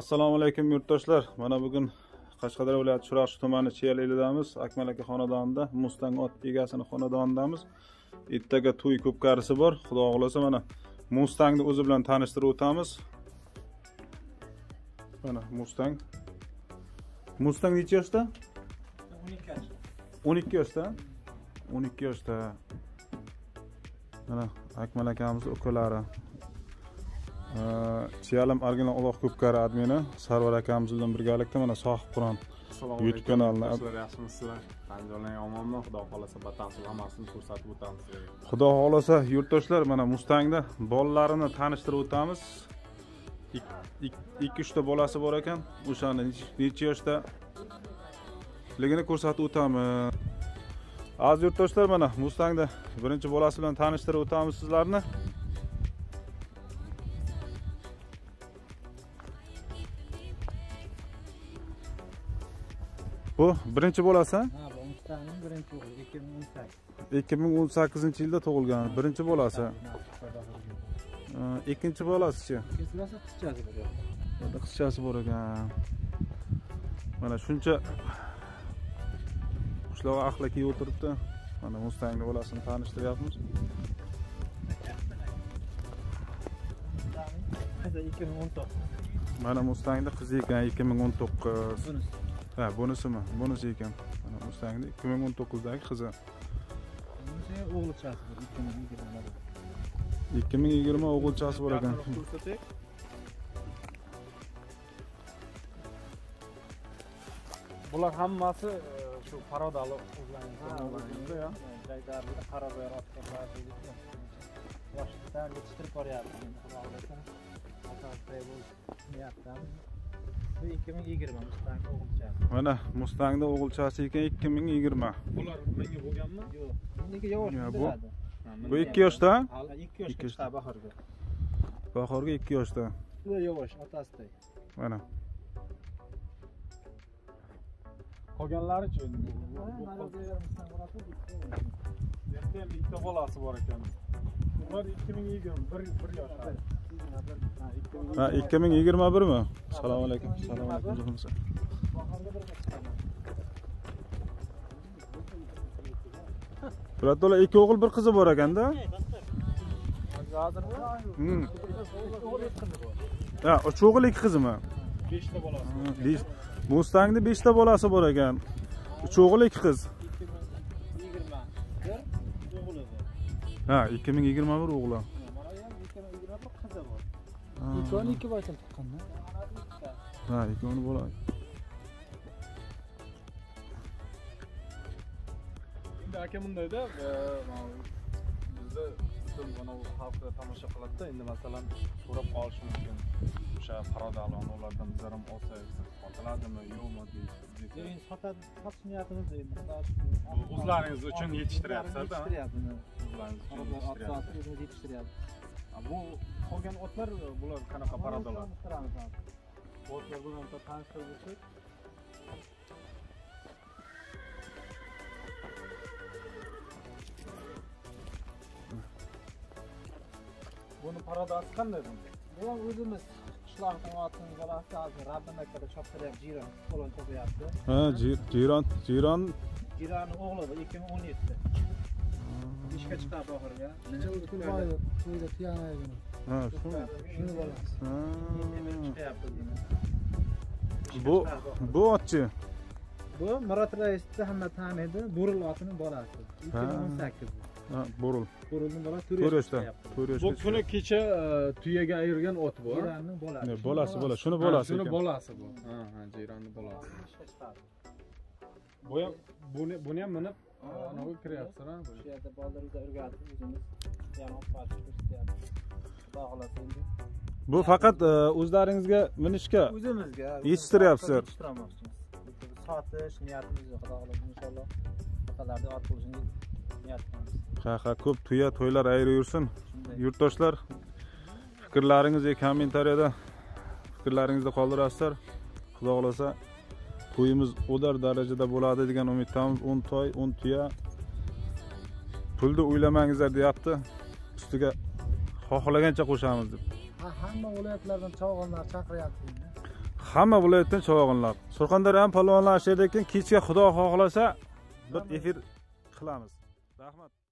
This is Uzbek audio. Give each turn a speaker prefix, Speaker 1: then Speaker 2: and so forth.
Speaker 1: Assalomu alaykum yurtdoshlar. Mana bugun Qashqadaryo viloyati Shirog'och tumani Chiyal elidamiz. Akmal aka xonadonida, Mustang ot egasini xonadonidamiz. Ertaga to'y ko'pkarisi bor. Xudo xolasa mana Mustangni o'zi bilan tanishtirib o'tamiz. Mana Mustang. Mustang necha yoshda?
Speaker 2: 12 yoshda.
Speaker 1: 12 yoshda. 12 yoshda. Mana Akmal akamizning ukalari. Chiyalim original uloq ko'pkari admini Sarvar akamiz bilan birgalikda mana Sohib Qur'on YouTube kanalini
Speaker 3: yaxshimisizlar? Andijonlar omonmi? Xudo xolasa batafsil hammasini ko'rsatib o'tamiz.
Speaker 1: Xudo xolasa yurtdoshlar mana Mustangda bolalarini tanishtirib o'tamiz. 2-3 ta bolasi bor ekan. O'shani necha yoshda ligini ko'rsatib o'tamiz. Aziz yurtdoshlar mana Mustangda birinchi bolasi bilan tanishtirib o'tamiz sizlarni. Bu birinchi bolasi?
Speaker 2: Ha, bu Mustangning birinchi o'g'li 2018.
Speaker 1: 2018-yilda tug'ilgan birinchi bolasi. Ikkinchi bolasi-chi?
Speaker 2: Ikkinchi bolasi qizchasi bor.
Speaker 1: Burada qizchasi bor ekan. Mana shuncha qishloq ahli kelib o'tiribdi. Mana Mustangning bolasini tanishtiryapmiz.
Speaker 2: Qizi 2019.
Speaker 1: Mana Mustangning qizi ekan 2019.
Speaker 2: Bunisi.
Speaker 1: Ha, bunisimi? Bunisi ekan. Mana Mustangning 2019dagi qizi.
Speaker 2: Bunisi o'g'ilchasi bor 2020.
Speaker 1: 2020 o'g'ilchasi bor ekan.
Speaker 3: Bular hammasi shu parodali o'zlaringizda ya.
Speaker 2: Jaydarlikda qarab yaratganlar deydi. Yoshlikdan yetishtirib boryapti. Xudo xolasa asosiy bu niyatdan. Bu 2020 Mustang o'g'ilchasi.
Speaker 1: Mana Mustangning o'g'ilchasi ekan 2020.
Speaker 3: Bular menga bo'lganmi?
Speaker 2: Yo'q. Meniki yosh
Speaker 1: bu
Speaker 2: bo'ladi.
Speaker 1: Bu 2 yoshda?
Speaker 2: 2 yoshga chiqadi bahorga.
Speaker 1: Bahorga 2 yoshda.
Speaker 2: Bu yosh otasidek.
Speaker 1: Mana.
Speaker 3: Qolganlari-chi?
Speaker 2: Mana bu yer Mustang bolasi
Speaker 3: Yerda ham ikkita bolasi bor ekan. Ular 2021 yoshda.
Speaker 1: Ha, 2021 mi? Assalomu alaykum. Assalomu alaykum. Birodalar, 2 o'g'il bir qizi bor ekanda. Ha, 3 o'g'il 2 qizimi?
Speaker 3: 5 ta bolasi.
Speaker 1: Mustangning 5 ta bolasi bor ekan. 3 o'g'il 2 qiz.
Speaker 2: 2021 o'g'li bor.
Speaker 1: Ha, 2021 o'g'li.
Speaker 2: Mana ham 2021 qizi bor.
Speaker 1: Ikkovini
Speaker 2: 2 boyda tuqqanda.
Speaker 1: Ha, ikkovini bo'ladi.
Speaker 3: Endi aka bundayda bizda butun mana bu xalqda tomosha qiladi-da, endi masalan so'rab qolish mumkin. O'sha parodali ulardan bizlar ham olsak sotiladimi, yo'qmi deydi.
Speaker 2: Endi sotish niyatimiz endi.
Speaker 3: O'zlaringiz uchun yetishtiryapsiz-da.
Speaker 2: Yetishtiryapmiz.
Speaker 3: O'zlaringiz uchun
Speaker 2: Otlarimiz yetishtiryapmiz.
Speaker 3: Bu qolgan otlar bular qanaqa parodalar?
Speaker 2: Otlar bilan tanishtirib o'tsak.
Speaker 3: Buni parodasi qanday bunda?
Speaker 2: Bu o'zimiz qishloqning otini bolasi hozir Rabbinakada choptiryapti, jiron qo'lon topyapti.
Speaker 1: Ha, jiron.
Speaker 2: Jironi o'g'li bu 2017da. İşga chiqadi oxirga. To'yda tiyanaydi.
Speaker 1: Ha,
Speaker 2: Shuni bolasi.
Speaker 1: Ha.
Speaker 2: Chiqyapti buni.
Speaker 1: Bu otchi.
Speaker 2: Bu Murod raisni hamma taniydi, Burul otining bolasi. 2018.
Speaker 1: Ha, Burul.
Speaker 2: Burulning bolasi
Speaker 1: 4 yoshda. 4 yoshda.
Speaker 3: Bu kuni kecha tuyaga ayirgan ot bu.
Speaker 2: Jironning bolasi.
Speaker 1: Bolasi. Shuni bolasi
Speaker 3: Shuni
Speaker 1: ekan.
Speaker 3: bolasi bu. Ha, jironning bolasi.
Speaker 2: Ishga chiqadi.
Speaker 3: Bu ham buni ham minib anavi kiryapsiz-a?
Speaker 2: Shu yerda bolalarga o'rgatib o'zimiz yana olib borib ko'rsatyapmiz. Xudo xolasa endi.
Speaker 1: Bu faqat o'zlaringizga minishga
Speaker 2: O'zimizga
Speaker 1: yetishtiryapsiz.
Speaker 2: Yetishtirmoqchimiz. Sotish niyatimiz yo'q, xudo xolasa inshaalloh. Faqatlarda ot bo'lishini niyat qilamiz.
Speaker 1: Ha, ko'p to'ylar ayri yursin. Yurtdoshlar, fikrlaringizni kommentariyada fikrlaringizni qoldirasizlar. Xudo xolasa to'yimiz o'dar darajada bo'ladi degan umiddamiz. 10 to'y, 10 tuya. Pulni o'ylamangizlar deyapti. Ustiga xohlagancha qo'shamiz deb.
Speaker 2: Hamma viloyatlardan chavanlar chaqiryapti.
Speaker 1: hamma viloyatdan chavog'inlar. Surxondaryo ham polvonlar shu yerda ekan, kechga Xudo xohlasa bir efir qilamiz. Rahmat.